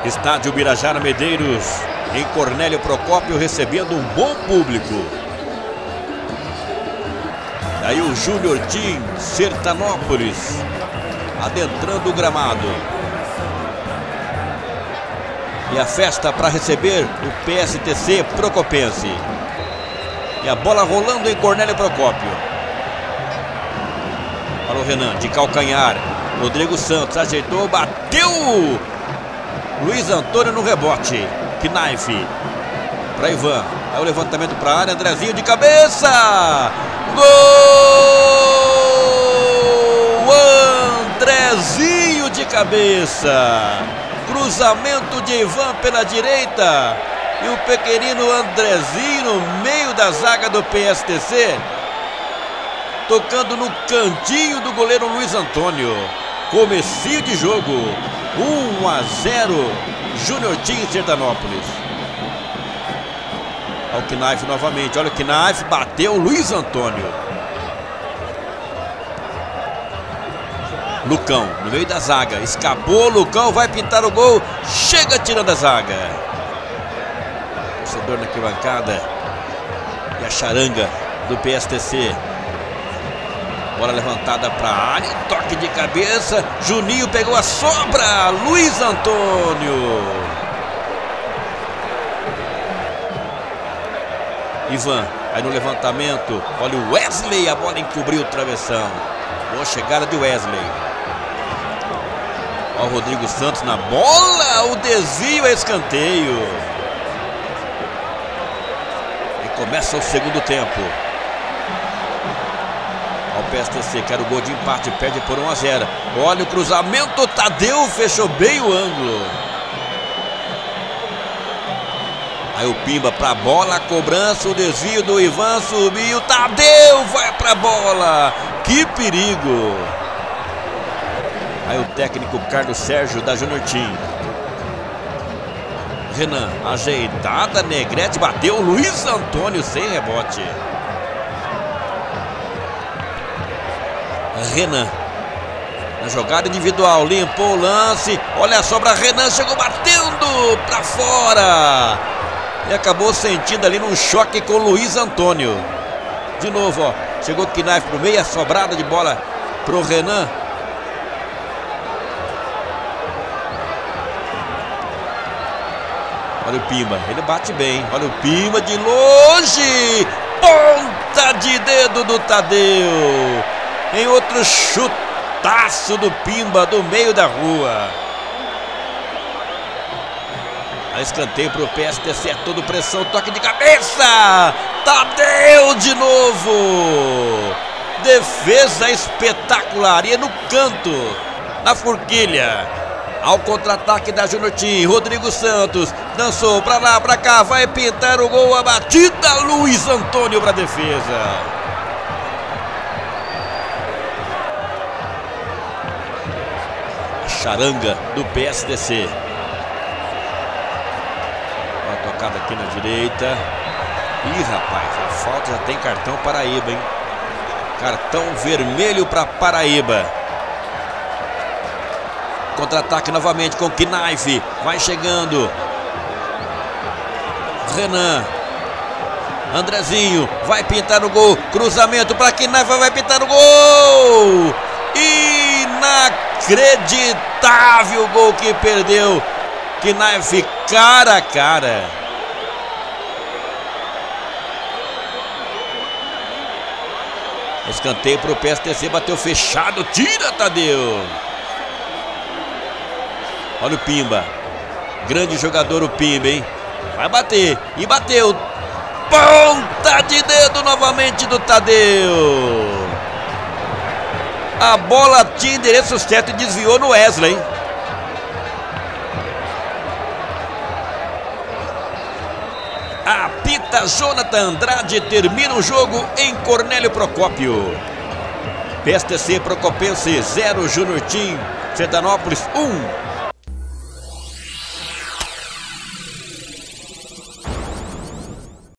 Estádio Birajara Medeiros, em Cornélio Procópio, recebendo um bom público. Aí o Júnior Team Sertanópolis adentrando o gramado. E a festa para receber o PSTC Procopense. E a bola rolando em Cornélio Procópio. Para o Renan, de calcanhar. Rodrigo Santos ajeitou, bateu. Luiz Antônio no rebote. Knife para Ivan. É o levantamento para a área. Andrezinho de cabeça. Gol! Andrezinho de cabeça. Cruzamento de Ivan pela direita. E o pequenino Andrezinho no meio da zaga do PSTC. Tocando no cantinho do goleiro Luiz Antônio. Comecinho de jogo. 1-0. Júnior Team Sertanópolis. Olha o Knife novamente. Olha o Knife. Bateu o Luiz Antônio. Lucão no meio da zaga. Escapou. Lucão vai pintar o gol. Chega tirando a zaga. Torcedor na arquibancada. E a charanga do PSTC. Bola levantada para a área. Toque de cabeça. Juninho pegou a sobra. Luiz Antônio. Ivan. Aí no levantamento. Olha o Wesley. A bola encobriu o travessão. Boa chegada de Wesley. Olha o Rodrigo Santos na bola. O desvio é escanteio. E começa o segundo tempo. O PSTC quer o gol de empate, perde por 1-0. Olha o cruzamento, Tadeu fechou bem o ângulo. Aí o Pimba para a bola, a cobrança, o desvio do Ivan, subiu, Tadeu vai para a bola. Que perigo. Aí o técnico Carlos Sérgio da Júnior Team. Renan, ajeitada, Negrete, bateu, Luiz Antônio sem rebote. Renan, na jogada individual, limpou o lance, olha a sobra, Renan chegou batendo para fora. E acabou sentindo ali num choque com o Luiz Antônio. De novo, ó, chegou o Knife pro meio, a sobrada de bola pro Renan. Olha o Pimba, ele bate bem, olha o Pimba de longe. Ponta de dedo do Tadeu. Em outro chutaço do Pimba do meio da rua. A escanteio para o PSTC, é todo pressão, toque de cabeça. Tadeu de novo. Defesa espetacular. E é no canto, na forquilha. Ao contra-ataque da Júnior Team. Rodrigo Santos dançou para lá, para cá. Vai pintar o gol, a batida. Luiz Antônio para a defesa. Charanga do PSTC. Uma tocada aqui na direita. Ih, rapaz, a falta já tem cartão Paraíba, hein? Cartão vermelho para Paraíba. Contra-ataque novamente com Knife. Vai chegando. Renan. Andrezinho vai pintar o gol. Cruzamento para Knife, vai pintar o gol. Inacreditável gol que perdeu. Knife cara a cara. Escanteio para o PSTC, bateu fechado, tira Tadeu. Olha o Pimba. Grande jogador o Pimba, hein? Vai bater. E bateu. Ponta de dedo novamente do Tadeu. A bola tinha endereço certo e desviou no Wesley. Apita Jonathan Andrade, termina o jogo em Cornélio Procópio. PSTC Procopense 0, Júnior Team Sertanópolis 1.